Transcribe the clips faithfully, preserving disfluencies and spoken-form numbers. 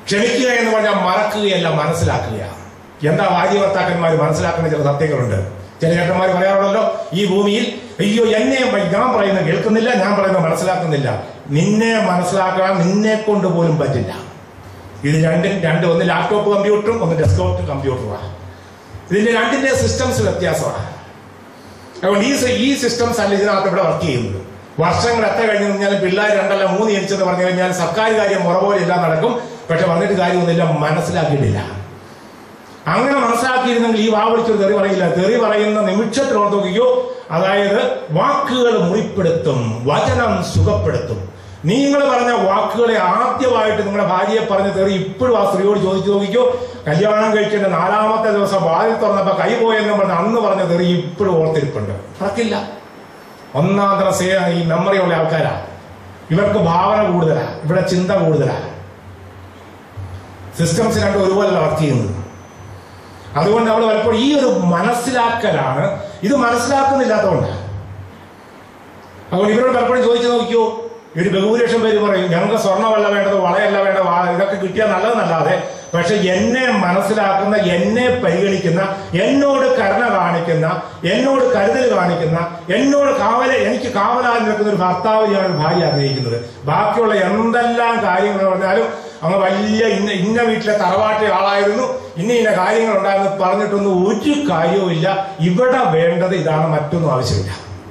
ക്ഷമിക്കുക എന്ന് പറഞ്ഞാൽ മറക്കുകയല്ല, മനസ്സിലാക്കുകയാണ്. എന്താ ഭാര്യ ഭർത്താക്കന്മാർ മനസ്സിലാക്കുന്ന ചില സത്യങ്ങളുണ്ട്. ചില ചേട്ടന്മാർ പറയാറുള്ളല്ലോ, ഈ ഭൂമിയിൽ അയ്യോ എന്നെ ഞാൻ പറയുന്നത് കേൾക്കുന്നില്ല, ഞാൻ പറയുന്നത് മനസ്സിലാക്കുന്നില്ല. നിന്നെ മനസ്സിലാക്കാൻ നിന്നെ കൊണ്ട് പോലും പറ്റില്ല. ഇത് രണ്ടും രണ്ട്, ഒന്ന് ലാപ്ടോപ്പ് കമ്പ്യൂട്ടറും ഒന്ന് ഡെസ്ക്ടോപ്പ് കമ്പ്യൂട്ടറുമാണ്. ഇതിന്റെ രണ്ടിന്റെ സിസ്റ്റംസ് വ്യത്യാസമാണ്. അതുകൊണ്ട് ഈ ഈ സിസ്റ്റംസ് അല്ല ഇതിനകത്ത് ഇവിടെ വർക്ക് ചെയ്യുന്നത്. വർഷങ്ങൾ എത്ര കഴിഞ്ഞു കഴിഞ്ഞാലും പിള്ളേർ രണ്ടല്ല മൂന്ന് ജനിച്ചെന്ന് പറഞ്ഞു കഴിഞ്ഞാൽ സർക്കാർ കാര്യം മുറ പോലെ എല്ലാം നടക്കും. പക്ഷെ വന്നിട്ട് കാര്യമൊന്നുമില്ല, മനസ്സിലാക്കിയിട്ടില്ല. അങ്ങനെ മനസ്സിലാക്കിയിരുന്നെങ്കിൽ ഈ വാ വിളിച്ചൊരു തെറി പറയില്ല. തെറി പറയുന്ന നിമിഷത്തിൽ ഓർത്ത് നോക്കിയോ, അതായത് വാക്കുകൾ മുറിപ്പെടുത്തും, വചനം സുഖപ്പെടുത്തും. നിങ്ങൾ പറഞ്ഞ വാക്കുകളെ ആദ്യമായിട്ട് നിങ്ങളുടെ ഭാര്യയെ പറഞ്ഞ തെറി ഇപ്പോഴും ആ സ്ത്രീയോട് ചോദിച്ചു നോക്കിക്കോ. കല്യാണം കഴിക്കേണ്ട നാലാമത്തെ ദിവസം വാതിൽ തുറന്നപ്പോ കൈ പോയെന്ന് പറഞ്ഞ അന്ന് പറഞ്ഞ തെറി ഇപ്പോഴും ഓർത്തിരിപ്പുണ്ട്. നടക്കില്ല. ഒന്നാം തരം സേ ഈ മെമ്മറിയുള്ള ആൾക്കാരാ. ഇവർക്ക് ഭാവന കൂടുതലാ, ഇവിടെ ചിന്ത കൂടുതലാ. സിസ്റ്റംസ് രണ്ടും ഒരുപോലെ വർക്ക് ചെയ്യുന്നത്. അതുകൊണ്ട് നമ്മൾ പലപ്പോഴും ഈ ഒരു മനസ്സിലാക്കലാണ്. ഇത് മനസ്സിലാക്കുന്നില്ലാത്തതുകൊണ്ടാണ്. അതുകൊണ്ട് ഇവരോട് പലപ്പോഴും ചോദിച്ചു നോക്കിയോ, ഒരു ബഹുഭൂരിപക്ഷം പേര് പറയും ഞങ്ങൾക്ക് സ്വർണ്ണമല്ല വേണ്ടത്, വളയല്ല വേണ്ടത്, ഇതൊക്കെ കിട്ടിയാൽ നല്ലതെന്നല്ലാതെ, പക്ഷെ എന്നെ മനസ്സിലാക്കുന്ന, എന്നെ പരിഗണിക്കുന്ന, എന്നോട് കരുണ കാണിക്കുന്ന, എന്നോട് കരുതൽ കാണിക്കുന്ന, എന്നോട് കാവല എനിക്ക് കാവലായി നിൽക്കുന്ന ഒരു ഭർത്താവിനെയാണ് ഭാര്യ ആഗ്രഹിക്കുന്നത്. ബാക്കിയുള്ള എന്തെല്ലാം കാര്യങ്ങൾ പറഞ്ഞാലും അങ്ങ് വലിയ ഇന്ന ഇന്ന വീട്ടിലെ തറവാട്ടിലെ ആളായിരുന്നു, ഇന്ന ഇന്ന കാര്യങ്ങൾ ഉണ്ടായിരുന്നു പറഞ്ഞിട്ടൊന്നും ഒരു കാര്യവും ഇല്ല. ഇവിടെ വേണ്ടത് ഇതാണ്, മറ്റൊന്നും ആവശ്യമില്ല.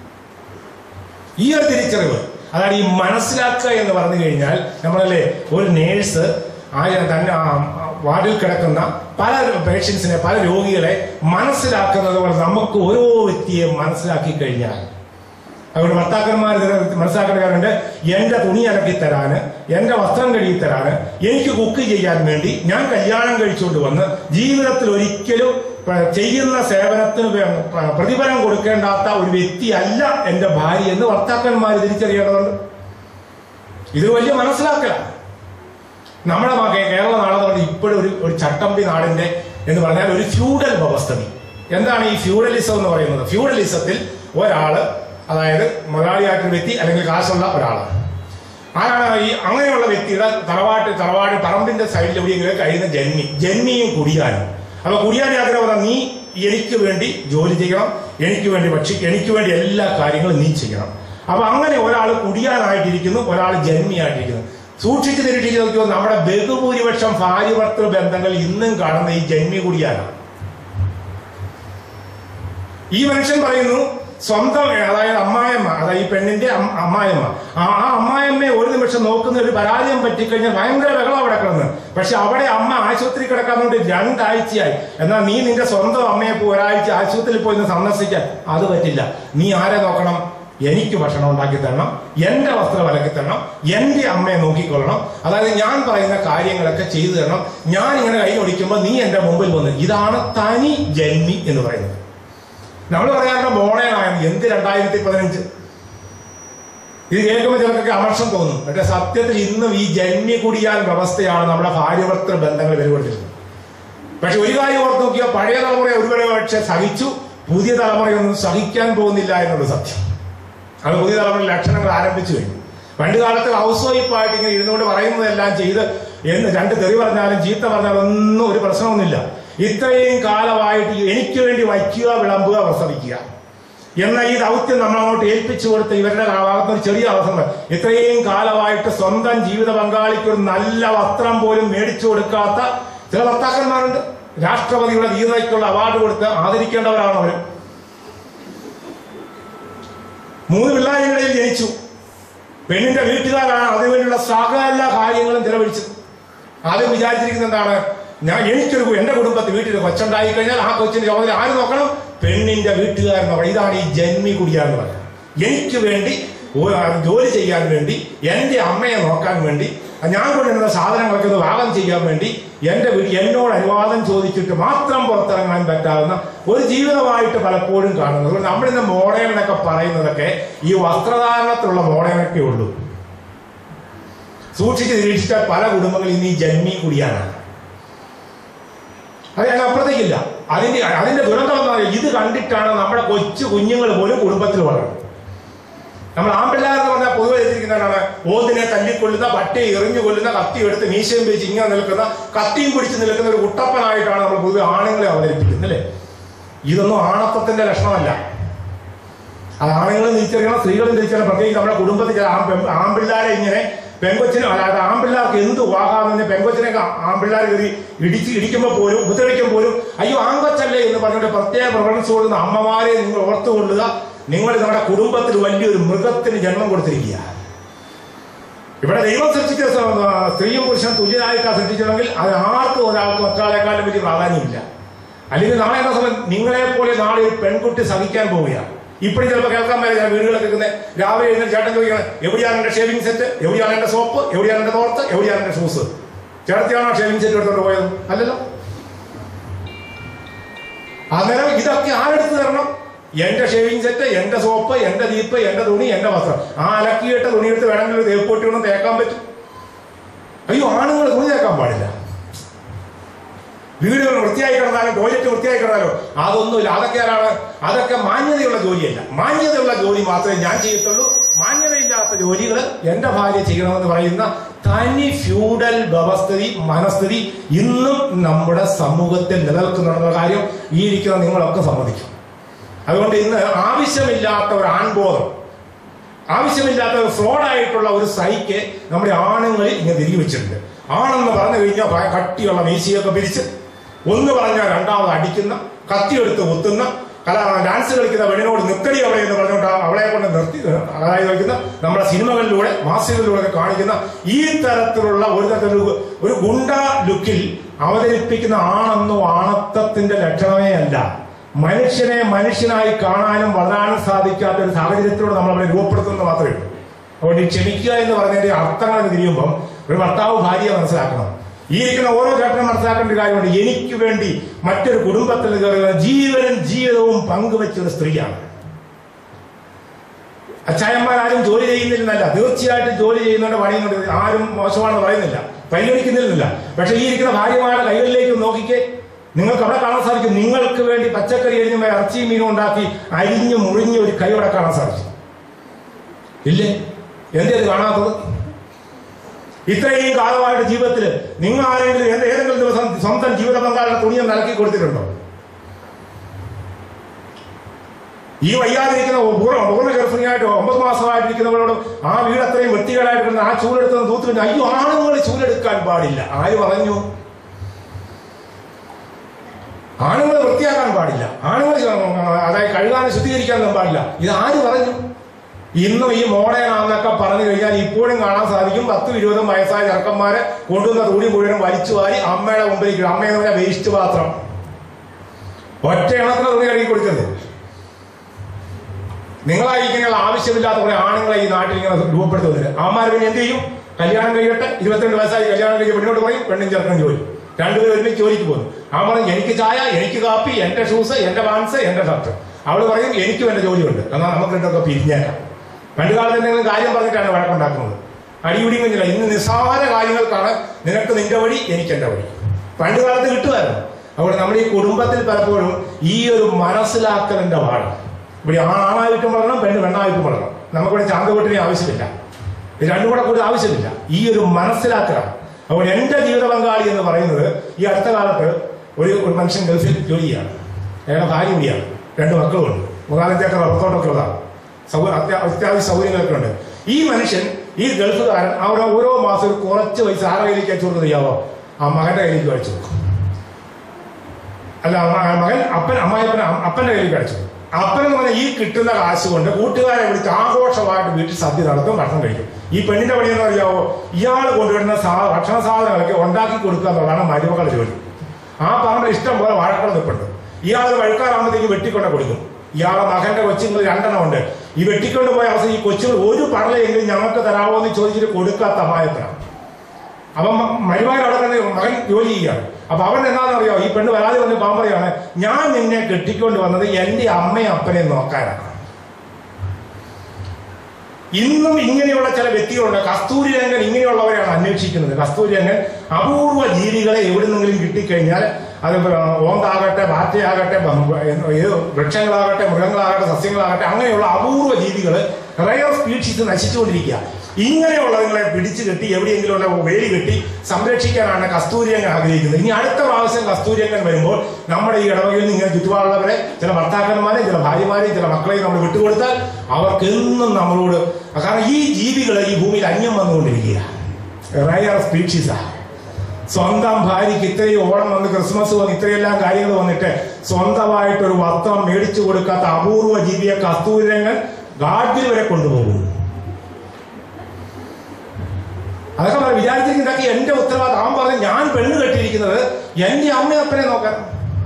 ഈ ഒരു തിരിച്ചറിവ്, അതാണ് ഈ മനസ്സിലാക്കുക എന്ന് പറഞ്ഞു കഴിഞ്ഞാൽ. നമ്മളല്ലേ ഒരു നേഴ്സ് ആ തന്നെ വാർഡിൽ കിടക്കുന്ന പല പേഷ്യൻസിനെ, പല രോഗികളെ മനസ്സിലാക്കുന്നത് പോലെ നമുക്ക് ഓരോ വ്യക്തിയെ മനസ്സിലാക്കി കഴിഞ്ഞാൽ, അതുകൊണ്ട് ഭർത്താക്കന്മാർ മനസ്സിലാക്കേണ്ട കാര്യമുണ്ട്. എന്റെ തുണി അലക്കി തരാന്, എന്റെ വസ്ത്രം കഴുകി തരാന്, എനിക്ക് കുക്ക് ചെയ്യാൻ വേണ്ടി ഞാൻ കല്യാണം കഴിച്ചുകൊണ്ട് വന്ന് ജീവിതത്തിൽ ഒരിക്കലും ചെയ്യുന്ന സേവനത്തിന് പ്രതിഫലം കൊടുക്കേണ്ടാത്ത ഒരു വ്യക്തിയല്ല എന്റെ ഭാര്യ എന്ന് ഭർത്താക്കന്മാർ തിരിച്ചറിയേണ്ടതുണ്ട്. ഇത് വലിയ മനസ്സിലാക്കലാണ്. നമ്മുടെ കേരള നാടെന്ന് ഇപ്പോഴും ഒരു ഒരു ചട്ടമ്പി നാടിന്റെ എന്ന് പറഞ്ഞാൽ ഒരു ഫ്യൂഡൽ വ്യവസ്ഥിതി. എന്താണ് ഈ ഫ്യൂഡലിസം എന്ന് പറയുന്നത്? ഫ്യൂഡലിസത്തിൽ ഒരാള്, അതായത് മുതലാളിയായിട്ടൊരു വ്യക്തി അല്ലെങ്കിൽ കാശുള്ള ഒരാളാണ്. ആരാണ് ഈ അങ്ങനെയുള്ള വ്യക്തിയുടെ തറവാട്ട് തറവാട് പറമ്പിന്റെ സൈഡിൽ എവിടെയെങ്കിലും കഴിയുന്ന ജന്മി ജന്മിയും കുടിയാനും. അപ്പൊ കുടിയാനി ആഗ്രഹം പറഞ്ഞാൽ നീ എനിക്ക് വേണ്ടി ജോലി ചെയ്യണം, എനിക്ക് വേണ്ടി ഭക്ഷി എനിക്ക് വേണ്ടി എല്ലാ കാര്യങ്ങളും നീ ചെയ്യണം. അപ്പൊ അങ്ങനെ ഒരാൾ കുടിയാനായിട്ടിരിക്കുന്നു, ഒരാൾ ജന്മിയായിട്ടിരിക്കുന്നു. സൂക്ഷിച്ചു തിരിച്ചു നോക്കിയോ, നമ്മുടെ ബഹുഭൂരിപക്ഷം ഭാര്യ ഭർത്തൃ ബന്ധങ്ങൾ ഇന്നും കാണുന്ന ഈ ജന്മി കുടിയാനാണ്. ഈ മനുഷ്യൻ പറയുന്നു സ്വന്തം, അതായത് അമ്മായിയമ്മ, അതായത് ഈ പെണ്ണിന്റെ അമ്മായിയമ്മ, ആ അമ്മായിയമ്മയെ ഒരു നിമിഷം നോക്കുന്ന ഒരു പരാജയം പറ്റിക്കഴിഞ്ഞാൽ ഭയങ്കര ബഹളം അവിടെ കിടന്ന്. പക്ഷെ അവിടെ അമ്മ ആശുപത്രി കിടക്കാൻ വേണ്ടി രണ്ടാഴ്ചയായി. എന്നാൽ നീ നിന്റെ സ്വന്തം അമ്മയെ പോ ഒരാഴ്ച ആശുപത്രിയിൽ പോയി സന്ദർശിക്കാൻ അത് പറ്റില്ല. നീ ആരെ നോക്കണം? എനിക്ക് ഭക്ഷണം ഉണ്ടാക്കി തരണം, എന്റെ വസ്ത്രം അലക്കി തരണം, എന്റെ അമ്മയെ നോക്കിക്കൊള്ളണം, അതായത് ഞാൻ പറയുന്ന കാര്യങ്ങളൊക്കെ ചെയ്തു തരണം. ഞാൻ ഇങ്ങനെ കൈ ഒടിക്കുമ്പോൾ നീ എന്റെ മുമ്പിൽ വന്ന്. ഇതാണ് തനി ജന്മി എന്ന് പറയുന്നത്. നമ്മൾ പറയാറുണ്ട് മോഡേണായിരുന്നു. എന്ത് രണ്ടായിരത്തി പതിനഞ്ച് ഇത് കേൾക്കുമ്പോൾ ചിലർക്ക് അമർഷം തോന്നും. പക്ഷെ സത്യത്തിൽ ഇന്നും ഈ ജന്മി കുടിയാൻ വ്യവസ്ഥയാണ് നമ്മുടെ ഭാര്യഭർത്തൃ ബന്ധങ്ങൾ വെളിപ്പെടുത്തിയിരുന്നത്. പക്ഷെ ഒരു കാര്യം ഓർത്ത് നോക്കിയാൽ പഴയ തലമുറ ഒരുപാട് പക്ഷെ സഹിച്ചു, പുതിയ തലമുറയൊന്നും സഹിക്കാൻ പോകുന്നില്ല എന്നുള്ള സത്യം. അത് പുതിയ തലമുറ ലക്ഷണങ്ങൾ ആരംഭിച്ചു കഴിഞ്ഞു. പണ്ട് കാലത്ത് ഹൗസ് വൈഫായിട്ട് ഇങ്ങനെ ഇരുന്നുകൊണ്ട് പറയുന്നതെല്ലാം ചെയ്ത് എന്ന് രണ്ട് തെറി പറഞ്ഞാലും ചീത്ത പറഞ്ഞാലും ഒന്നും ഒരു പ്രശ്നമൊന്നുമില്ല. ഇത്രയും കാലമായിട്ട് എനിക്ക് വേണ്ടി വയ്ക്കുക, വിളമ്പുക, പ്രസവിക്കുക എന്ന ഈ ദൗത്യം നമ്മളങ്ങോട്ട് ഏൽപ്പിച്ചു കൊടുത്ത ഇവരുടെ ഭാഗത്ത് ഒരു ചെറിയ അവസരം. ഇത്രയും കാലമായിട്ട് സ്വന്തം ജീവിത പങ്കാളിക്ക് ഒരു നല്ല വസ്ത്രം പോലും മേടിച്ചു കൊടുക്കാത്ത ചില ഭർത്താക്കന്മാരുണ്ട്. രാഷ്ട്രപതിയുടെ ധീരതയ്ക്കുള്ള അവാർഡ് കൊടുത്ത് ആദരിക്കേണ്ടവരാണ് അവർ. മൂന്ന് പിള്ളേരുകളിൽ ജനിച്ചു. പെണ്ണിന്റെ വീട്ടുകാരാണ് അതിനുവേണ്ടിയുള്ള സകല കാര്യങ്ങളും ചെലവഴിച്ചത്. ആദ്യം വിചാരിച്ചിരിക്കുന്നത് എന്താണ്? ഞാൻ എനിക്കൊരു എന്റെ കുടുംബത്തിൽ വീട്ടിൽ കൊച്ചുണ്ടായി കഴിഞ്ഞാൽ ആ കൊച്ചിന്റെ ചുമതല ആര് നോക്കണം? പെണ്ണിന്റെ വീട്ടുകാരെന്ന് പറയും. ഇതാണ് ഈ ജന്മി കുടിയാന്ന് പറയുന്നത്. എനിക്ക് വേണ്ടി ജോലി ചെയ്യാൻ വേണ്ടി, എന്റെ അമ്മയെ നോക്കാൻ വേണ്ടി, ഞാൻ കൊണ്ടുവരുന്ന സാധനങ്ങളൊക്കെ ഒന്ന് വാഗം ചെയ്യാൻ വേണ്ടി എന്റെ വീട്ടിൽ എന്നോട് അനുവാദം ചോദിച്ചിട്ട് മാത്രം പുറത്തിറങ്ങാൻ പറ്റാവുന്ന ഒരു ജീവിതമായിട്ട് പലപ്പോഴും കാണുന്നത്. അതുകൊണ്ട് നമ്മളിന്ന് മോഡേൺ എന്നൊക്കെ പറയുന്നതൊക്കെ ഈ വസ്ത്രധാരണത്തിലുള്ള മോഡേണൊക്കെ ഉള്ളൂ. സൂക്ഷിച്ച് നിരീക്ഷിച്ചാൽ പല കുടുംബങ്ങളിൽ ഇന്ന് ഈ ജന്മി കുടിയാണ്. അത് ഞങ്ങൾ അപ്പുറത്തേക്കില്ല. അതിന്റെ അതിന്റെ ദുരന്തം എന്ന് പറയുന്നത് ഇത് കണ്ടിട്ടാണ് നമ്മുടെ കൊച്ചു കുഞ്ഞുങ്ങൾ പോലും കുടുംബത്തിൽ വളരുന്നത്. നമ്മൾ ആമ്പിള്ളാരെന്ന് പറഞ്ഞാൽ പൊതുവെ എത്തിയിരിക്കുന്നതാണ് ഓതിനെ തല്ലിക്കൊള്ളുന്ന, പട്ടിയെ എറിഞ്ഞു കൊല്ലുന്ന, കത്തി എടുത്ത് മീശയും വെച്ച് ഇങ്ങനെ നിൽക്കുന്ന, കത്തിയും പിടിച്ച് നിൽക്കുന്ന ഒരു കുട്ടപ്പനായിട്ടാണ് നമ്മൾ പൊതുവെ ആണുങ്ങളെ അവതരിപ്പിക്കുന്നത് അല്ലേ. ഇതൊന്നും ആണത്വത്തിന്റെ ലക്ഷണമല്ല. അത് ആണുങ്ങളും തിരിച്ചറിയണം, സ്ത്രീകളും തിരിച്ചറിയണം. പ്രത്യേകിച്ച് നമ്മുടെ കുടുംബത്തിൽ ചില ആമ്പിള്ളാരെ ഇങ്ങനെ പെങ്കൊച്ചിനും അല്ലാതെ ആമ്പിള്ളാർക്ക് എന്ത് വാഹാമെന്ന് പെങ്കൊച്ചിനൊക്കെ ആമ്പിള്ളാർ കയറി ഇടിച്ച് ഇടിക്കുമ്പോൾ പോലും ഉപദ്രവിക്കുമ്പോൾ പോലും അയ്യോ ആങ്കൊച്ചല്ലേ എന്ന് പറഞ്ഞുകൊണ്ട് പ്രത്യേക പ്രഫറൻസ് കൊടുക്കുന്ന അമ്മമാരെ നിങ്ങൾ ഓർത്തുകൊള്ളുക. നിങ്ങൾ നമ്മുടെ കുടുംബത്തിൽ വലിയൊരു മൃഗത്തിന് ജന്മം കൊടുത്തിരിക്കുക. ഇവിടെ ദൈവം സൃഷ്ടിച്ച സ്ത്രീയും പുരുഷനും തുല്യനായിട്ടാണ് സൃഷ്ടിച്ചതെങ്കിൽ അത് ആർക്കും ഒരാൾക്ക് മറ്റൊരാളെക്കാളും വലിയ പ്രാധാന്യമില്ല. അല്ലെങ്കിൽ നാളെ എന്ന സമയം നിങ്ങളെ പോലെ നാളെ ഒരു പെൺകുട്ടി സഹിക്കാൻ പോവുകയാണ്. ഇപ്പോഴും ചിലപ്പോൾ കേൾക്കാൻ പറ്റില്ല, വീടുകളൊക്കെ നിൽക്കുന്നത് രാവിലെ എഴുന്നേറ്റ് ചേട്ടൻ ചോദിക്കണം എവിടെയാണ് എന്റെ ഷേവിംഗ് സെറ്റ്, എവിടെയാണ് എന്റെ സോപ്പ്, എവിടെയാണ് എന്റെ തോർത്ത്, എവിടെയാണ് എന്റെ ഷൂസ്. ചേട്ടത്തിയാണോ ഷേവിംഗ് സെറ്റ് എടുത്തോണ്ട് പോയത്? അല്ലല്ലോ. അന്നേരം ഇതൊക്കെ ആരെടുത്ത് തരണം? എന്റെ ഷേവിംഗ് സെറ്റ്, എന്റെ സോപ്പ്, എന്റെ ദീപ്പ്, എന്റെ തുണി, എന്റെ വസ്ത്രം. ആ അലക്കിയിട്ട് തുണിയെടുത്ത് വേണമെങ്കിൽ ഒരു തേപ്പൊട്ടി ഒന്നും തേക്കാൻ പറ്റും. അയ്യോ ആണുങ്ങൾ തുണി തേക്കാൻ പാടില്ല. വീടുകൾ വൃത്തിയായി കിടന്നാലും ടോയ്ലറ്റ് വൃത്തിയായി കിടന്നാലോ അതൊന്നുമില്ല. അതൊക്കെ ആരാണ്? അതൊക്കെ മാന്യതയുള്ള ജോലിയല്ല. മാന്യതയുള്ള ജോലി മാത്രമേ ഞാൻ ചെയ്യത്തുള്ളൂ. മാന്യതയില്ലാത്ത ജോലികൾ എന്റെ ഭാര്യ ചെയ്യണമെന്ന് പറയുന്ന തനി ഫ്യൂഡൽ വ്യവസ്ഥിതി മനസ്ഥിതി ഇന്നും നമ്മുടെ സമൂഹത്തിൽ നിലനിൽക്കുന്നുള്ള കാര്യം ഈ ഇരിക്കുന്ന നിങ്ങളൊക്കെ സമ്മതിക്കും. അതുകൊണ്ട് ഇന്ന് ആവശ്യമില്ലാത്ത ഒരു ആൺബോധം, ആവശ്യമില്ലാത്ത ഒരു ഫ്രോഡായിട്ടുള്ള ഒരു സൈക്ക് നമ്മുടെ ആണുങ്ങളിൽ ഇങ്ങനെ തിരികെ വെച്ചിട്ടുണ്ട്. ആണെന്ന് പറഞ്ഞു കഴിഞ്ഞാൽ കട്ടിയുള്ള മീശയൊക്കെ പിരിച്ച് ഒന്ന് പറഞ്ഞാൽ രണ്ടാമത് അടിക്കുന്ന, കത്തിയെടുത്ത് കുത്തുന്ന, കല ഡാൻസ് കളിക്കുന്ന പെണ്ണിനോട് നിർത്തടി അവളെ എന്ന് പറഞ്ഞുകൊണ്ട് അവളെ കൊണ്ട് നിർത്തി അതായത് കളിക്കുന്ന നമ്മുടെ സിനിമകളിലൂടെ മാസികകളിലൂടെ കാണിക്കുന്ന ഈ തരത്തിലുള്ള ഒരു തരത്തിലുള്ള ഒരു ഗുണ്ട ലുക്കിൽ അവതരിപ്പിക്കുന്ന ആണെന്നോ ആണത്വത്തിന്റെ ലക്ഷണമേ അല്ല. മനുഷ്യനെ മനുഷ്യനായി കാണാനും വളരാനും സാധിക്കാത്ത ഒരു സാഹചര്യത്തിലൂടെ നമ്മൾ അവരെ രൂപപ്പെടുത്തുന്നത് മാത്രമേ ഉള്ളൂ. അതുകൊണ്ട് ഈ ക്ഷമിക്കുക എന്ന് പറഞ്ഞതിന്റെ അർത്ഥങ്ങൾ തിരിയുമ്പം ഒരു ഭർത്താവ് ഭാര്യയെ മനസ്സിലാക്കണം. ഈ ഇരിക്കുന്ന ഓരോ ചേട്ടനും മനസ്സിലാക്കേണ്ട ഒരു കാര്യമുണ്ട്. എനിക്ക് വേണ്ടി മറ്റൊരു കുടുംബത്തിൽ കയറുന്ന ജീവനും ജീവിതവും പങ്കുവെച്ച ഒരു സ്ത്രീയാണ്. അച്ചായന്മാരാരും ജോലി ചെയ്യുന്നില്ലെന്നല്ല, തീർച്ചയായിട്ടും ജോലി ചെയ്യുന്നുണ്ട്, പണിയുന്നുണ്ട്, ആരും മോശമാണെന്ന് പറയുന്നില്ല, പരിഗണിക്കുന്നില്ല. പക്ഷെ ഈ ഇരിക്കുന്ന ഭാര്യമാരുടെ കൈകളിലേക്ക് നോക്കിക്കേ, നിങ്ങൾക്ക് അവിടെ കാണാൻ സാധിക്കും. നിങ്ങൾക്ക് വേണ്ടി പച്ചക്കറി എരിഞ്ഞ ഇറച്ചിയും മീനും ഉണ്ടാക്കി അരിഞ്ഞു മുറിഞ്ഞ് ഒരു കൈ അവിടെ കാണാൻ സാധിക്കും ഇല്ലേ? എന്തേ അത് കാണാത്തത്? ഇത്രയും കാലമായിട്ട് ജീവിതത്തിൽ നിങ്ങൾ ആരെങ്കിലും ഏതെങ്കിലും ദിവസം സ്വന്തം ജീവിത പങ്കാളിയുടെ തുണിയെ നിലക്കി കൊടുത്തിട്ടുണ്ടോ? ഈ വയ്യാതിരിക്കുന്ന പൂർണ്ണ പൂർണ്ണ ഗർഭിണിയായിട്ടോ ഒമ്പത് മാസമായിട്ടിരിക്കുന്നവരോട് ആ വീട് അത്രയും വൃത്തികേടായിട്ട് ആ ചൂലെടുത്ത് തൂത്ത് അയ്യോ ആണുങ്ങൾ ചൂലെടുക്കാൻ പാടില്ല. ആര് പറഞ്ഞു? ആണുങ്ങൾ വൃത്തിയാക്കാൻ പാടില്ല, ആണുങ്ങൾ അതായത് കഴുകാനും ശുദ്ധീകരിക്കാനൊന്നും പാടില്ല. ഇത് ആര് പറഞ്ഞു? ഇന്നും ഈ മോഡേണാന്നൊക്കെ പറഞ്ഞു കഴിഞ്ഞാൽ ഇപ്പോഴും കാണാൻ സാധിക്കും പത്തും ഇരുപതും വയസ്സായ ചെറുക്കന്മാരെ കൊണ്ടുവന്ന തുണി മുഴുവൻ വലിച്ചു വാരി അമ്മയുടെ മുമ്പിലേക്ക്. അമ്മയെന്ന് പറഞ്ഞാൽ വേസ്റ്റ് പാത്രം, ഒറ്റ എണ്ണത്തിന് തുണി കഴുകി കൊടുക്കരുത്. നിങ്ങളായിരിക്കുന്ന ആവശ്യമില്ലാത്ത കുറെ ആണുങ്ങളെ ഈ നാട്ടിൽ ഇങ്ങനെ രൂപപ്പെടുത്തുന്നത്. അമ്മമാർ പിന്നെ എന്ത് ചെയ്യും? കല്യാണം കഴിയട്ടെ, ഇരുപത്തിരണ്ട് വയസ്സായി കല്യാണം കഴിച്ച് പെണ്ണോട്ട് പറയും, പെണ്ണും ചെറുക്കനും ജോലി, രണ്ടുപേരും ഒരുമിച്ച് ജോലിക്ക് പോകുന്നു. അവൻ പറയും എനിക്ക് ചായ, എനിക്ക് കാപ്പി, എന്റെ ഷൂസ്, എന്റെ പാൻസ്, എന്റെ ഷർട്ട്. അവള് പറയും എനിക്കും എന്റെ ജോലിയുണ്ട്, എന്നാൽ നമുക്ക് രണ്ടൊക്കെ പിരിഞ്ഞേക്കാം. പണ്ട് കാലത്ത് എന്തെങ്കിലും കാര്യം പറഞ്ഞിട്ടാണ് വഴക്കുണ്ടാക്കുന്നത്. അടിപിടി കഴിഞ്ഞില്ല. ഇന്ന് നിസ്സാര കാര്യങ്ങൾക്കാണ് നിനക്ക് നിന്റെ വഴി, എനിക്ക് എന്റെ വഴി. പണ്ട് കാലത്ത് കിട്ടുമായിരുന്നു. അതുകൊണ്ട് നമ്മുടെ ഈ കുടുംബത്തിൽ പലപ്പോഴും ഈ ഒരു മനസ്സിലാക്കലിന്റെ പാഠം. ഇവിടെ ആണായിട്ടും വളരണം, പെണ്ണ് പെണ്ണായിട്ടും വളരണം. നമുക്കിവിടെ ചാന്തകൂട്ടിനെ ആവശ്യമില്ല, ഇത് രണ്ടും കൂടെ കൂടുതൽ ആവശ്യമില്ല. ഈ ഒരു മനസ്സിലാക്കലാണ്. അതുകൊണ്ട് എന്റെ ജീവിത പങ്കാളി എന്ന് പറയുന്നത് ഈ അടുത്ത കാലത്ത് ഒരു ഒരു മനുഷ്യൻ ഗൾഫിൽ ജോലി ചെയ്യാണ്. അയാളുടെ ഭാര്യ കൂടിയാണ്, രണ്ട് മക്കളുമുണ്ട്, മൂന്നാലഞ്ചേക്കർ റബ്ബത്തോട്ടൊക്കെ ഉള്ളതാണ്, സൗ അത്യാവശ്യ സൗകര്യങ്ങളൊക്കെ ഉണ്ട്. ഈ മനുഷ്യൻ ഈ ഗൾഫുകാരൻ അവിടെ ഓരോ മാസം കുറച്ച് പൈസ ആരുടെ കയ്യിലേക്ക് അയച്ചു കൊടുക്കുന്നത് ചെയ്യാവോ? ആ മകന്റെ കയ്യിലേക്ക് അയച്ചു കൊടുക്കും. അല്ല മകൻ അപ്പൻ അമ്മായിപ്പൻ അപ്പന്റെ കയ്യിലേക്ക് അയച്ചു. അപ്പനെന്ന് പറഞ്ഞാൽ ഈ കിട്ടുന്ന കാശ് കൊണ്ട് കൂട്ടുകാരെ വിളിച്ച് ആഘോഷമായിട്ട് വീട്ടിൽ സദ്യ നടത്തും, ഭക്ഷണം കഴിക്കും. ഈ പെണ്ണിന്റെ പണിയെന്ന് അറിയാവോ? ഇയാൾ കൊണ്ടുവരുന്ന സാ ഭക്ഷണ സാധനങ്ങളൊക്കെ ഉണ്ടാക്കി കൊടുക്കുക എന്നുള്ളതാണ് മരുമകളുടെ ജോലി. ആ പറഞ്ഞ ഇഷ്ടം പോലെ വാഴക്കള നിൽപ്പുണ്ട്. ഇയാൾ വഴുക്കാറാകുമ്പോഴത്തേക്ക് വെട്ടിക്കൊണ്ട് കൊടുക്കും. ഇയാളെ മകന്റെ കൊച്ചുങ്ങൾ രണ്ടെണ്ണം ഉണ്ട്. ഈ വെട്ടിക്കൊണ്ട് പോയ അവസ്ഥ ഈ കൊച്ചുങ്ങൾ ഒരു പറളയെങ്കിലും ഞങ്ങൾക്ക് തരാമോ എന്ന് ചോദിച്ചിട്ട് കൊടുക്കാത്ത അപായത്തിനാണ്. അവൻ മരുമകൻ അവിടെ തന്നെ മകൻ ജോലി ചെയ്യുകയാണ്. അപ്പൊ അവൻ എന്താണെന്നറിയോ? ഈ പെണ്ണ് വരാതെ വന്ന് പാമ്പറയാണ്, ഞാൻ നിന്നെ കെട്ടിക്കൊണ്ട് വന്നത് എന്റെ അമ്മയും അപ്പനെയും നോക്കാനാണ്. ഇന്നും ഇങ്ങനെയുള്ള ചില വ്യക്തികളുണ്ട്. കസ്തൂരി രംഗൻ ഇങ്ങനെയുള്ളവരെയാണ് അന്വേഷിക്കുന്നത്. കസ്തൂരി രംഗൻ അപൂർവ ജീവികളെ എവിടുന്നെങ്കിലും കിട്ടിക്കഴിഞ്ഞാൽ അത് ഓന്താകട്ടെ, ബാറ്റയാകട്ടെ, ഏത് വൃക്ഷങ്ങളാകട്ടെ, മൃഗങ്ങളാകട്ടെ, സസ്യങ്ങളാകട്ടെ, അങ്ങനെയുള്ള അപൂർവ ജീവികൾ, റയർ സ്പീഷീസ് നശിച്ചുകൊണ്ടിരിക്കുക. ഇങ്ങനെയുള്ളതുങ്ങളെ പിടിച്ചു കെട്ടി എവിടെയെങ്കിലും ഉള്ള വേലി കെട്ടി സംരക്ഷിക്കാനാണ് കസ്തൂരിയങ്കൻ ആഗ്രഹിക്കുന്നത്. ഇനി അടുത്ത പ്രാവശ്യം കസ്തൂരിയങ്കൻ വരുമ്പോൾ നമ്മുടെ ഈ ഇടവകയിൽ നിന്ന് ഇങ്ങനെ ചുറ്റുപാടുള്ളവരെ, ചില ഭർത്താക്കന്മാരെയും ചില ഭാര്യമാരെയും ചില മക്കളെയും നമ്മൾ വിട്ടുകൊടുത്താൽ അവർക്കെന്നും നമ്മളോട്, കാരണം ഈ ജീവികൾ ഈ ഭൂമിയിൽ അന്യം വന്നുകൊണ്ടിരിക്കുക, റയർ സ്പീഷീസാണ്. സ്വന്തം ഭാര്യയ്ക്ക് ഇത്രയും ഓണം വന്ന്, ക്രിസ്മസ് വന്ന്, ഇത്രയെല്ലാം കാര്യങ്ങൾ വന്നിട്ട് സ്വന്തമായിട്ടൊരു വസ്ത്രം മേടിച്ചു കൊടുക്കാത്ത അപൂർവ ജീവിയെ കസ്തൂരിയങ്കൻ ഗാഡ്ഗിൽ വരെ കൊണ്ടുപോകും. അതൊക്കെ അവർ വിചാരിച്ചിരിക്കും ഇതൊക്കെ എന്റെ ഉത്തരവാദിത്തം. അവൻ പറഞ്ഞു ഞാൻ പെണ്ണ് കെട്ടിയിരിക്കുന്നത് എന്റെ അമ്മയപ്പനെ നോക്കാൻ.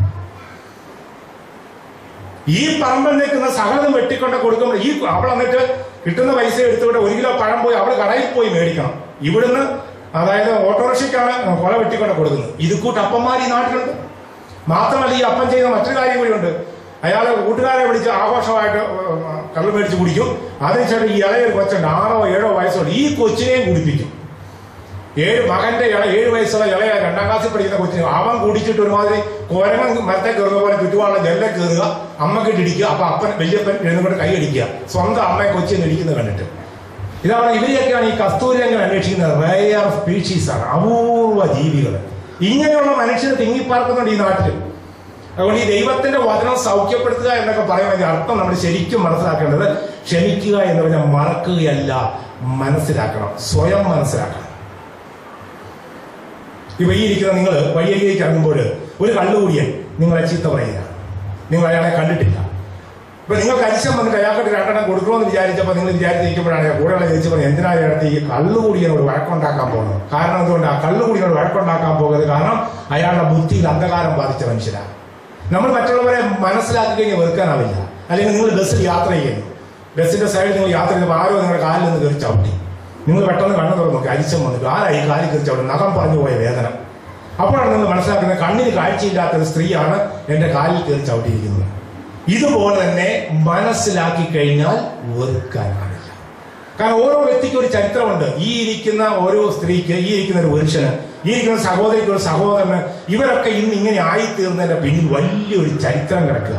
ഈ പറമ്പിൽ നിൽക്കുന്ന സകലം വെട്ടിക്കൊണ്ട് കൊടുക്കുമ്പോൾ ഈ അവൾ എന്നിട്ട് കിട്ടുന്ന പൈസ എടുത്തുകൊണ്ട് ഒരു കിലോ പഴം പോയി അവൾ കടയിൽ പോയി മേടിക്കണം. ഇവിടുന്ന് അതായത് ഓട്ടോറിക്ഷയ്ക്കാണ് കൊല വെട്ടിക്കൊണ്ട് കൊടുക്കുന്നത്. ഇത് കൂട്ട് അപ്പന്മാർ ഈ നാട്ടിലുണ്ട്. മാത്രമല്ല ഈ അപ്പൻ ചെയ്യുന്ന മറ്റൊരു കാര്യം കൂടിയുണ്ട്. അയാളെ കൂട്ടുകാരെ വിളിച്ച് ആഘോഷമായിട്ട് കള്ള് മേടിച്ച് കുടിക്കും. അതിനുശേഷം ഈ ഇളയൊരു കൊച്ചുണ്ട്, ആറോ ഏഴോ വയസ്സുണ്ട്, ഈ കൊച്ചിനെയും കുടിപ്പിക്കും. ഏഴ് മകന്റെ ഇള ഏഴ് വയസ്സുള്ള ഇളയ രണ്ടാം ക്ലാസ്സിൽ പഠിക്കുന്ന കൊച്ചിനെ അവൻ കുടിച്ചിട്ട് ഒരുമാതിരി കോരങ്ങൻ മരത്തെ കയറുന്ന പോലെ ചുറ്റുപാടുള്ള ജെല്ലെ കയറുക, അമ്മക്കിട്ട് ഇടിക്കുക. അപ്പൊ അപ്പൻ വലിയപ്പൻ എഴുന്നോട്ട് കൈ അടിക്കുക, സ്വന്തം അമ്മയെ കൊച്ചിന്ന് ഇടിക്കുന്നത് കണ്ടിട്ട്. ഇതാണ് ഇവരെയൊക്കെയാണ് ഈ കസ്തൂരിയങ്കൻ അന്വേഷിക്കുന്നത്. റയർ സ്പീഷീസ് ആണ്, അപൂർവ ജീവികൾ. ഇങ്ങനെയുള്ള മനുഷ്യർ തിങ്ങിപ്പാർക്കുന്നുണ്ട് ഈ നാട്ടിൽ. അതുകൊണ്ട് ഈ ദൈവത്തിന്റെ വചനം സൗഖ്യപ്പെടുത്തുക എന്നൊക്കെ പറയുന്നതിന്റെ അർത്ഥം നമ്മൾ ശരിക്കും മനസ്സിലാക്കേണ്ടത് ക്ഷമിക്കുക എന്ന് പറഞ്ഞാൽ മറക്കുകയല്ല, മനസ്സിലാക്കണം, സ്വയം മനസ്സിലാക്കണം. ഇപ്പൊ ഈ ഇരിക്കുന്ന നിങ്ങൾ വഴിയരികേക്ക് ഇറങ്ങുമ്പോൾ ഒരു കള്ളുകൂടിയൻ നിങ്ങളെ ചീത്ത പറയുക, നിങ്ങൾ അയാളെ കണ്ടിട്ടില്ല. ഇപ്പൊ നിങ്ങൾക്ക് അരിശം വന്നിട്ട് അയാൾക്ക് രണ്ടെണ്ണം കൊടുക്കണമെന്ന് വിചാരിച്ചപ്പോൾ നിങ്ങൾ വിചാരിച്ചിരിക്കുമ്പോഴാണ് കൂടെയുള്ള ചേച്ചി പറഞ്ഞു എന്തിനാ അയാൾക്ക് ഈ കള്ളുകൂടിയനോട് വഴക്കുണ്ടാക്കാൻ പോകുന്നത്. കാരണം എന്തുകൊണ്ടാണ് കള്ളുകൂടിയനോട് വഴക്കുണ്ടാക്കാൻ പോകുന്നത്? കാരണം അയാളുടെ ബുദ്ധിയിൽ അന്ധകാരം ബാധിച്ച മനുഷ്യരാണ്. നമ്മൾ മറ്റുള്ളവരെ മനസ്സിലാക്കി കഴിഞ്ഞാൽ വെറുക്കാനാവില്ല. അല്ലെങ്കിൽ നിങ്ങൾ ബസ്സിൽ യാത്ര ചെയ്യുന്നു, ബസ്സിന്റെ സൈഡിൽ നിങ്ങൾ യാത്ര ചെയ്യുമ്പോൾ ആരോ നിങ്ങളുടെ കാലിൽ നിന്ന് കയറി ചവിട്ടി, നിങ്ങൾ പെട്ടെന്ന് കണ്ണു തുറന്ന് നോക്കി അരിശം വന്നിട്ട് ആരായി കാലിൽ കയറി ചവിട്ടി, നഖം പറഞ്ഞു പോയ വേദന. അപ്പോഴാണ് നിങ്ങൾ മനസ്സിലാക്കുന്നത് കണ്ണിന് കാഴ്ചയില്ലാത്ത ഒരു സ്ത്രീയാണ് എന്റെ കാലിൽ കയറി ചവിട്ടിയിരിക്കുന്നത്. ഇതുപോലെ തന്നെ മനസ്സിലാക്കി കഴിഞ്ഞാൽ വെറുക്കാനാവില്ല. കാരണം ഓരോ വ്യക്തിക്കും ഒരു ചരിത്രമുണ്ട്. ഈ ഇരിക്കുന്ന ഓരോ സ്ത്രീക്ക്, ഈ ഇരിക്കുന്ന ഒരു പുരുഷന്, ഈ ഇരിക്കുന്ന സഹോദരിക്ക്, ഒരു സഹോദരന്, ഇവരൊക്കെ ഇന്ന് ഇങ്ങനെ ആയിത്തീർന്നതിന്റെ പിന്നിൽ വലിയൊരു ചരിത്രം കിടക്കുക.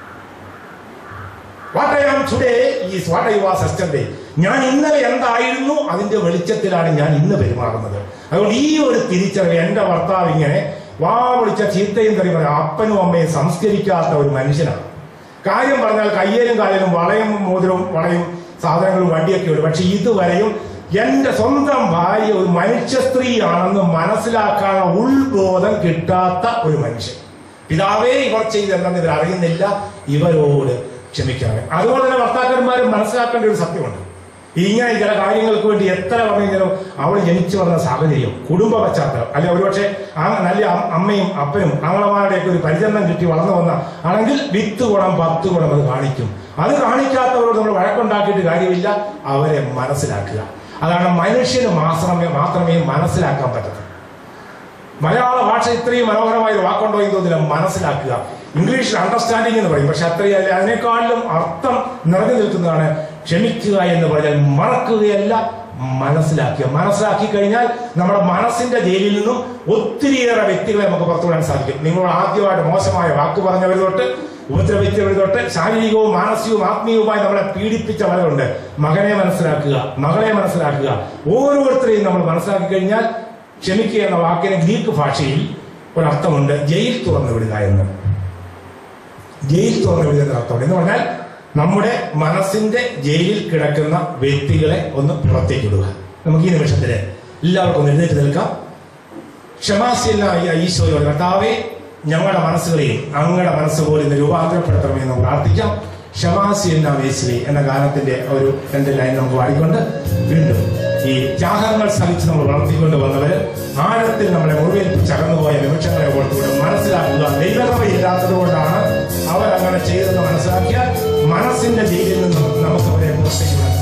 What I am today is what I was yesterday. ഞാൻ ഇന്നലെ എന്തായിരുന്നു അതിന്റെ വെളിച്ചത്തിലാണ് ഞാൻ ഇന്ന് പെരുമാറുന്നത്. അതുകൊണ്ട് ഈ ഒരു തിരിച്ചറിവ്, എന്റെ ഭർത്താവ് ഇങ്ങനെ വാ വിളിച്ച ചീത്തയും തെറി പറയാം അപ്പനും അമ്മയും സംസ്കരിക്കാത്ത ഒരു മനുഷ്യനാണ്. കാര്യം പറഞ്ഞാൽ കയ്യേലും കാലിലും വളയും മോതിരവും വളയും സാധനങ്ങളും വണ്ടിയൊക്കെ ഉണ്ട്. പക്ഷെ ഇതുവരെയും എന്റെ സ്വന്തം ഭാര്യ ഒരു മനുഷ്യ സ്ത്രീയാണെന്ന് മനസ്സിലാക്കാനുള്ള ഉൾബോധം കിട്ടാത്ത ഒരു മനുഷ്യൻ. പിതാവേ ഇവർ ചെയ്തെന്തെന്ന് ഇവർ അറിയുന്നില്ല, ഇവരോട് ക്ഷമിക്കണം. അതുപോലെ തന്നെ ഭർത്താക്കന്മാരും മനസ്സിലാക്കേണ്ട ഒരു സത്യമുണ്ട്. ഇങ്ങനെ ചില കാര്യങ്ങൾക്ക് വേണ്ടി എത്ര പറഞ്ഞാലും അവൾ ജനിച്ചു വന്ന സാഹചര്യം, കുടുംബ പശ്ചാത്തലം, അല്ലെ ഒരുപക്ഷെ ആ നല്ല അമ്മയും അപ്പനും ആങ്ങളമാരുടെയൊക്കെ ഒരു പരിചരണം കിട്ടി വളർന്നു വന്ന ആണെങ്കിൽ വിത്ത് ഗുണം പത്ത് ഗുണം അത് കാണിക്കും. അത് കാണിക്കാത്തവരോട് നമ്മൾ വഴക്കുണ്ടാക്കിയിട്ട് കാര്യമില്ല, അവരെ മനസ്സിലാക്കുക. അതാണ് മനുഷ്യന് മാത്രമേ മാത്രമേ മനസ്സിലാക്കാൻ പറ്റൂ. മലയാള ഭാഷ ഇത്രയും മനോഹരമായ ഒരു വാക്കുണ്ടോ എന്ന് തോന്നില്ല, മനസ്സിലാക്കുക. ഇംഗ്ലീഷിൽ അണ്ടർസ്റ്റാൻഡിങ് എന്ന് പറയും, പക്ഷെ അത്രയല്ല, അതിനേക്കാളും അർത്ഥം നിറഞ്ഞു നിൽക്കുന്നതാണ് ക്ഷമിക്കുക എന്ന് പറഞ്ഞാൽ മറക്കുകയല്ല, മനസ്സിലാക്കുക. മനസ്സിലാക്കി കഴിഞ്ഞാൽ നമ്മുടെ മനസ്സിന്റെ ജയിലിൽ നിന്നും ഒത്തിരിയേറെ വ്യക്തികളെ നമുക്ക് പുറത്തുവിടാൻ സാധിക്കും. നിങ്ങളോട് ആദ്യമായിട്ട് മോശമായ വാക്ക് പറഞ്ഞവർ തൊട്ട് ഉപദ്രവിച്ചവർ തൊട്ട് ശാരീരികവും മാനസികവും ആത്മീയവുമായി നമ്മളെ പീഡിപ്പിച്ചവരുണ്ട്. മകനെ മനസ്സിലാക്കുക, മകളെ മനസ്സിലാക്കുക. ഓരോരുത്തരെയും നമ്മൾ മനസ്സിലാക്കി കഴിഞ്ഞാൽ ക്ഷമിക്കുക എന്ന വാക്കിന് ഗ്രീക്ക് ഭാഷയിൽ ഒരർത്ഥമുണ്ട്, ജയിൽ തുറന്നു വിടുക എന്ന്. ജയിൽ തുറന്നു വിടുക എന്ന അർത്ഥമുണ്ട്. എന്ന് പറഞ്ഞാൽ നമ്മുടെ മനസ്സിന്റെ ജയിലിൽ കിടക്കുന്ന വ്യക്തികളെ ഒന്ന് പുറത്തേക്ക് വിടുക. നമുക്ക് ഈ നിമിഷത്തില് എല്ലാവർക്കും ഒന്ന് എഴുന്നേറ്റ് നിൽക്കാം. ക്ഷമാശീലനായ ഈശോയോട് കർത്താവേ, ഞങ്ങളുടെ മനസ്സുകളെയും അങ്ങയുടെ മനസ്സ് പോലെ ഇന്ന് രൂപാന്തരപ്പെടുത്തണമെന്ന് പ്രാർത്ഥിക്കാം. ക്ഷമാശീലനായ യേശുവേ എന്ന ഗാനത്തിന്റെ ഒരു രണ്ട് ലൈൻ നമുക്ക് പാടിക്കൊണ്ട് വീണ്ടും ഈ ത്യാഗങ്ങൾ സഹിച്ച് നമ്മൾ വളർത്തിക്കൊണ്ട് വന്നവര് ആഴത്തിൽ നമ്മളെ മുറിവേൽപ്പിച്ച് അകന്നുപോയ നിമിഷങ്ങളെ ഓർത്തുകൊണ്ട് മനസ്സിലാക്കുക. ദൈവകൃപയില്ലാത്തത് കൊണ്ടാണ് അവർ അങ്ങനെ ചെയ്തതെന്ന് മനസ്സിലാക്കിയാൽ മനസ്സിന്റെ ജയിലിൽ നിന്നും നമുക്ക് അവരെ പുറത്തേക്ക്